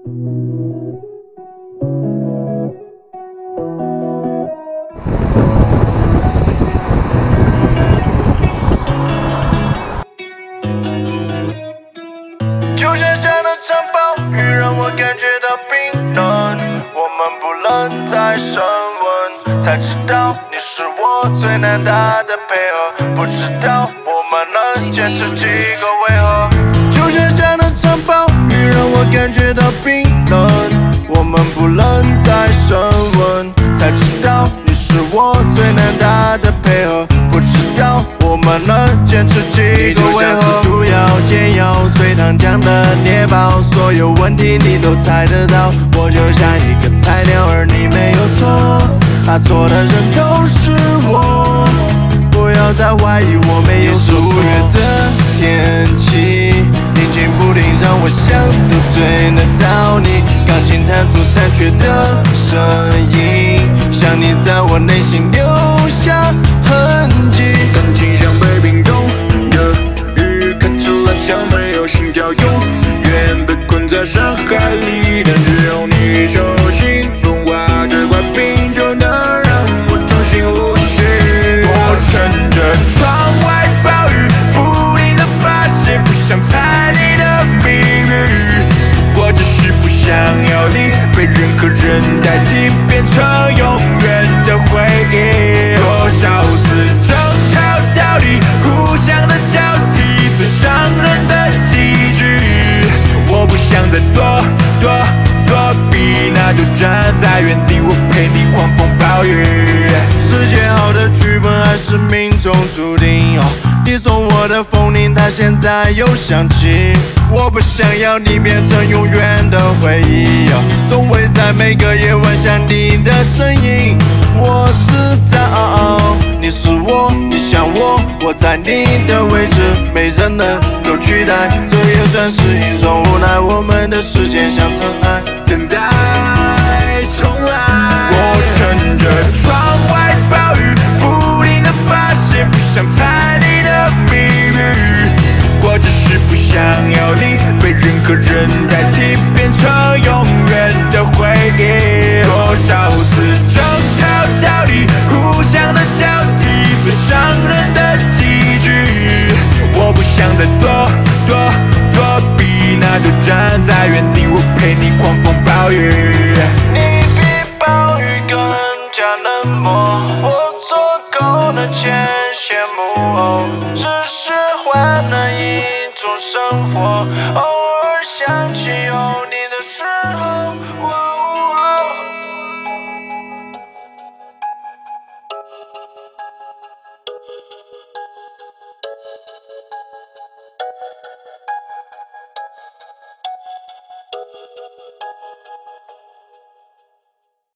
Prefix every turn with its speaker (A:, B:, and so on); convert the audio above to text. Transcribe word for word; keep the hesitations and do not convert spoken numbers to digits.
A: 就像下了场暴雨，让我感觉到冰冷。我们不能再升温，才知道你是我最难打的配合。不知道我们能坚持几个回合。就像下了场暴雨，让我感觉到冰冷。我们不能再升温，才知道你是我最难打的配合。不知道我们能坚持几个回合。毒药、解药、脆糖浆的捏爆，所有问题你都猜得到。我就像一个菜鸟，而你没有错，啊，错的人都是我。不要再怀疑我没有错。五月的天气，宁静不定，让我想得罪得到你。钢琴弹出残缺的声音，想你在我内心留下痕迹。
B: 感情像被冰冻的鱼，看起来像没有心跳，永远被困在深海里。但只有你手心融化这块冰，就能让我重新呼吸。我乘着窗外暴雨，不停地发泄，不想猜你的谜语。我只是不想要你被任何人代替，变成永远的回忆。多少次争吵到底，互相的交替，最伤人的几句。我不想再躲躲躲避，那就站在原地，我陪你狂风暴雨。
A: 是写好的剧本还是命中注定？哦，你送我的风铃，它现在又响起。我不想要你变成永远的回忆，哦，总会在每个夜晚想你的身影。我知道你是我，你想我，我在你的位置，没人能够取代。这也算是一种无奈，我们的时间像尘埃，
B: 等待重来。我乘着窗外暴雨，不停地发泄，不想猜你的谜语。我只是不想要你被任何人代替，变成永远的回忆。多少次争吵到底，互相的交替，最伤人的几句。我不想再躲躲躲避，那就站在原地，我陪你狂风暴雨。
A: 你比暴雨更加冷漠，我做够了见羡慕，哦，只是换了一种生活。哦